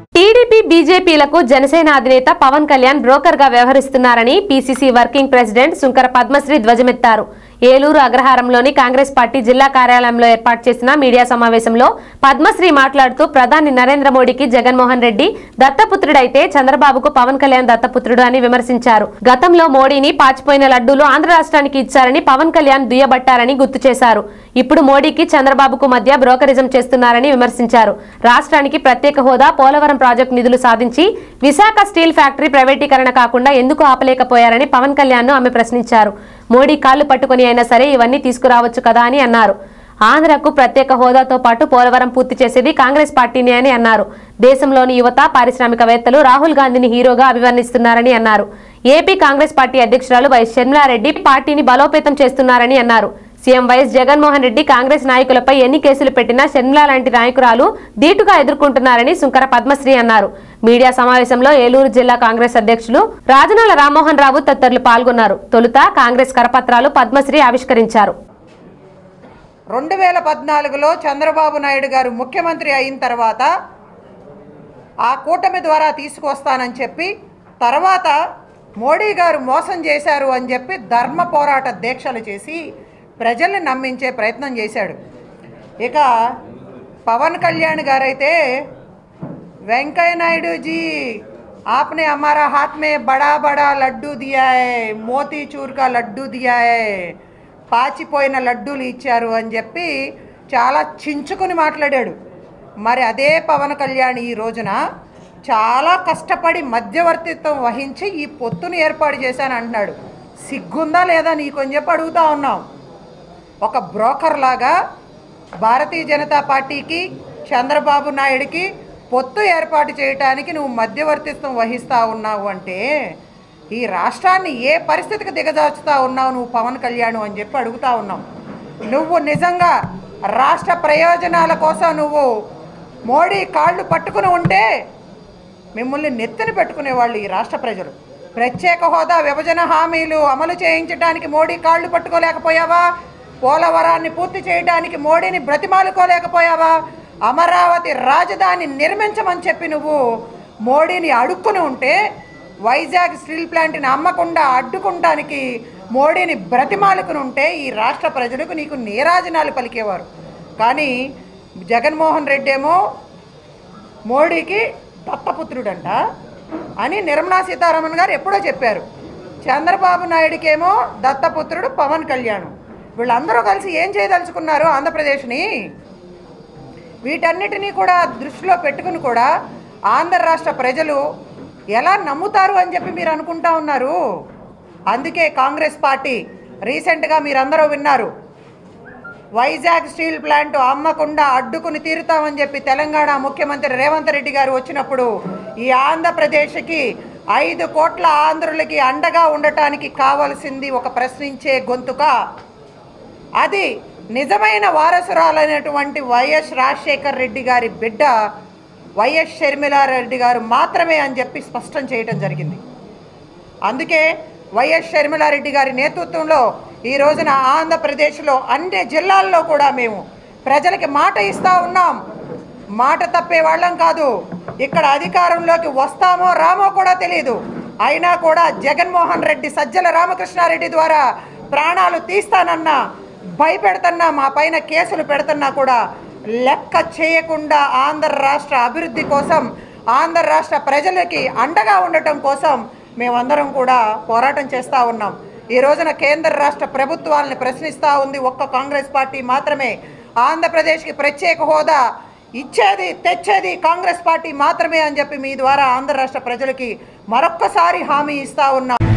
TDP బీజేపీలకు Janasena అధినేత Pawan Kalyan broker గా వ్యవహరిస్తున్నారని PCC working president Sunkara Padmasri ధ్వజమెత్తారు. ఏలూరు అగ్రహారంలోని కాంగ్రెస్ పార్టీ జిల్లా కార్యాలయంలో ఏర్పాటు చేసిన మీడియా సమావేశంలో పద్మశ్రీ మాట్లాడుతూ ప్రధాని నరేంద్ర మోడీకి జగన్మోహన్ రెడ్డి దత్తపుత్రుడైతే చంద్రబాబుకు పవన్ కళ్యాణ్ దత్తపుత్రుడు అని విమర్శించారు. గతంలో మోడీని పాచిపోయిన లడ్డూలు ఆంధ్ర రాష్ట్రానికి ఇచ్చారని పవన్ కళ్యాణ్ దుయ్యబట్టారని గుర్తు చేశారు. ఇప్పుడు మోడీకి చంద్రబాబుకు మధ్య బ్రోకరిజం చేస్తున్నారని విమర్శించారు. రాష్ట్రానికి ప్రత్యేక హోదా, పోలవరం ప్రాజెక్టు నిధులు సాధించి విశాఖ స్టీల్ ఫ్యాక్టరీ ప్రైవేటీకరణ కాకుండా ఎందుకు ఆపలేకపోయారని పవన్ కళ్యాణ్ ను ఆమె ప్రశ్నించారు. మోడీ కాళ్లు పట్టుకుని అయినా సరే ఇవన్నీ తీసుకురావచ్చు కదా అని అన్నారు. ఆంధ్రకు ప్రత్యేక హోదాతో పాటు పోలవరం పూర్తి చేసేది కాంగ్రెస్ పార్టీనే అని అన్నారు. దేశంలోని యువత, పారిశ్రామికవేత్తలు రాహుల్ గాంధీని హీరోగా అభివర్ణిస్తున్నారని అన్నారు. ఏపీ కాంగ్రెస్ పార్టీ అధ్యక్షురాలు వైఎస్ షర్మిలారెడ్డి పార్టీని బలోపేతం చేస్తున్నారని అన్నారు. సీఎం వైఎస్ జగన్మోహన్ రెడ్డి కాంగ్రెస్ నాయకులపై ఎన్ని కేసులు పెట్టినా షర్మిల లాంటి నాయకురాలు ధీటుగా ఎదుర్కొంటున్నారని సుంకర పద్మశ్రీ అన్నారు. మీడియా సమావేశంలో ఏలూరు జిల్లా కాంగ్రెస్ అధ్యక్షులు రాజనాల రామ్మోహన్ రావు తదితరులు పాల్గొన్నారు. తొలుత కాంగ్రెస్ కరపత్రాలు పద్మశ్రీ ఆవిష్కరించారు. 2014లో చంద్రబాబు నాయుడు గారు ముఖ్యమంత్రి అయిన తర్వాత ఆ కూటమి ద్వారా తీసుకొస్తానని చెప్పి తర్వాత మోడీ గారు మోసం చేశారు అని చెప్పి ధర్మ పోరాట దీక్షలు చేసి ప్రజల్ని నమ్మించే ప్రయత్నం చేశాడు. ఇక పవన్ కళ్యాణ్ గారైతే వెంకయ్య నాయుడు जी आपने हमारा हाथ में बड़ा बड़ा लड्डू दिया है, మోతీచూర్ కా లడ్డూ दिया है, పాచిపోయిన లడ్డూలు ఇచ్చారు అని చెప్పి చాలా చించుకుని మాట్లాడాడు. మరి అదే పవన్ కళ్యాణ్ ఈ రోజున చాలా కష్టపడి మధ్యవర్తిత్వం వహించి ఈ పొత్తును ఏర్పాటు చేశాను అంటున్నాడు. సిగ్గుందా లేదా నీకు అని చెప్పి అడుగుతా ఉన్నాం. ఒక బ్రోకర్ లాగా భారతీయ జనతా పార్టీకి, చంద్రబాబు నాయుడికి పొత్తు ఏర్పాటు చేయడానికి నువ్వు మధ్యవర్తిత్వం వహిస్తూ ఉన్నావు అంటే ఈ రాష్ట్రాన్ని ఏ పరిస్థితికి దిగజార్చుతా ఉన్నావు నువ్వు పవన్ కళ్యాణ్ అని చెప్పి అడుగుతా ఉన్నాం. నువ్వు నిజంగా రాష్ట్ర ప్రయోజనాల కోసం నువ్వు మోడీ కాళ్ళు పట్టుకుని ఉంటే మిమ్మల్ని నెత్తిన పెట్టుకునేవాళ్ళు ఈ రాష్ట్ర ప్రజలు. ప్రత్యేక హోదా, విభజన హామీలు అమలు చేయించడానికి మోడీ కాళ్ళు పట్టుకోలేకపోయావా? పోలవరాన్ని పూర్తి చేయడానికి మోడీని బ్రతిమాలుకోలేకపోయావా? అమరావతి రాజధాని నిర్మించమని చెప్పి నువ్వు మోడీని అడుక్కుని ఉంటే వైజాగ్ స్టీల్ ప్లాంట్ని అమ్మకుండా అడ్డుకుంటానికి మోడీని బ్రతిమాలుకుని ఉంటే ఈ రాష్ట్ర ప్రజలకు నీకు నీరాజనాలు పలికేవారు. కానీ జగన్మోహన్ రెడ్డి ఏమో మోడీకి దత్తపుత్రుడంట అని నిర్మలా సీతారామన్ గారు ఎప్పుడో చెప్పారు. చంద్రబాబు నాయుడికేమో దత్తపుత్రుడు పవన్ కళ్యాణ్. వీళ్ళందరూ కలిసి ఏం చేయదలుచుకున్నారు ఆంధ్రప్రదేశ్ని? వీటన్నిటినీ కూడా దృష్టిలో పెట్టుకుని కూడా ఆంధ్ర రాష్ట్ర ప్రజలు ఎలా నమ్ముతారు అని చెప్పి మీరు అనుకుంటా ఉన్నారు. అందుకే కాంగ్రెస్ పార్టీ రీసెంట్గా మీరందరూ విన్నారు, వైజాగ్ స్టీల్ ప్లాంట్ అమ్మకుండా అడ్డుకుని తీరుతామని చెప్పి తెలంగాణ ముఖ్యమంత్రి రేవంత్ రెడ్డి గారు వచ్చినప్పుడు ఈ ఆంధ్రప్రదేశ్కి 5 కోట్ల ఆంధ్రులకి అండగా ఉండటానికి కావాల్సింది ఒక ప్రశ్నించే గొంతుక. అది నిజమైన వారసురాలైనటువంటి వైఎస్ రాజశేఖర్ రెడ్డి గారి బిడ్డ వైఎస్ షర్మిలారెడ్డి గారు మాత్రమే అని చెప్పి స్పష్టం చేయడం జరిగింది. అందుకే వైఎస్ షర్మిలారెడ్డి గారి నేతృత్వంలో ఈ రోజున ఆంధ్రప్రదేశ్లో అన్ని జిల్లాల్లో కూడా మేము ప్రజలకి మాట ఇస్తూ ఉన్నాం. మాట తప్పే వాళ్ళం కాదు. ఇక్కడ అధికారంలోకి వస్తామో రామో కూడా తెలియదు. అయినా కూడా జగన్మోహన్ రెడ్డి, సజ్జల రామకృష్ణారెడ్డి ద్వారా ప్రాణాలు తీస్తానన్నా, భయపెడుతున్నా, మా పైన కేసులు పెడుతున్నా కూడా లెక్క చేయకుండా ఆంధ్ర రాష్ట్ర అభివృద్ధి కోసం, ఆంధ్ర రాష్ట్ర ప్రజలకి అండగా ఉండటం కోసం మేమందరం కూడా పోరాటం చేస్తూ ఉన్నాం. ఈ రోజున కేంద్ర రాష్ట్ర ప్రభుత్వాలను ప్రశ్నిస్తూ ఉంది ఒక్క కాంగ్రెస్ పార్టీ మాత్రమే. ఆంధ్రప్రదేశ్కి ప్రత్యేక హోదా ఇచ్చేది, తెచ్చేది కాంగ్రెస్ పార్టీ మాత్రమే అని చెప్పి మీ ద్వారా ఆంధ్ర రాష్ట్ర ప్రజలకి మరొక్కసారి హామీ ఇస్తూ ఉన్నాం.